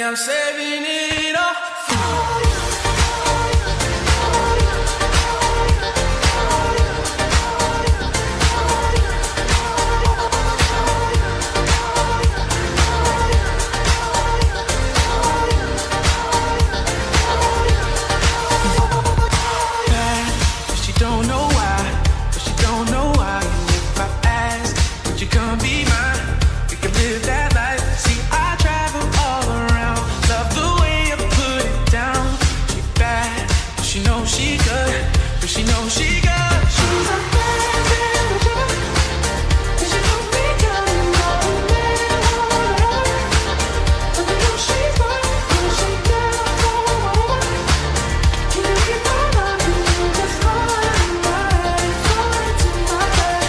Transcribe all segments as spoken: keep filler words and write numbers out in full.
I'm saving it all for you. Bad, but she don't know why, but she don't know why. And if I ask, would you come be mine? We can live that life. See, I travel all around. Love the way you put it down. She bad, but she knows she good, but she knows she good. She's a bad girl, and she put me down and all the way. But I know she's right, when she down for whatever. Can you keep my love and you just fine, right, fine to my bed.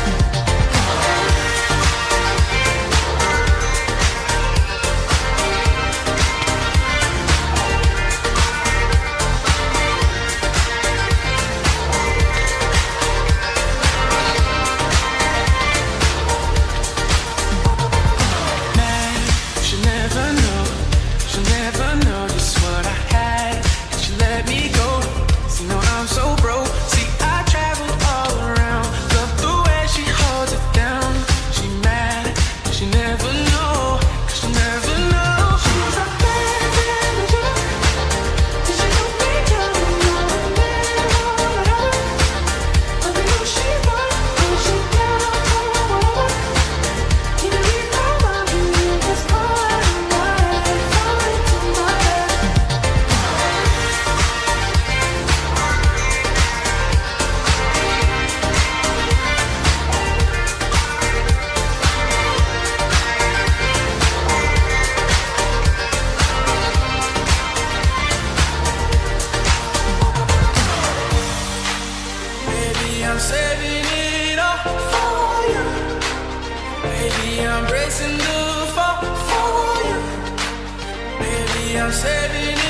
She'll never know, she'll never know just what I had. And she let me go. See, now I'm so broke. See, I travel all around. Love the way she holds it down. She mad, but she never know, cause she never know. She's a bad bitch, and she put me down and all the way. But I know she's right, when she down for whatever. Can you read my mind and you just fine, right, fine to my bed. Baby, I'm saving it all for you. Baby, I'm bracing the fall for you. Baby, I'm saving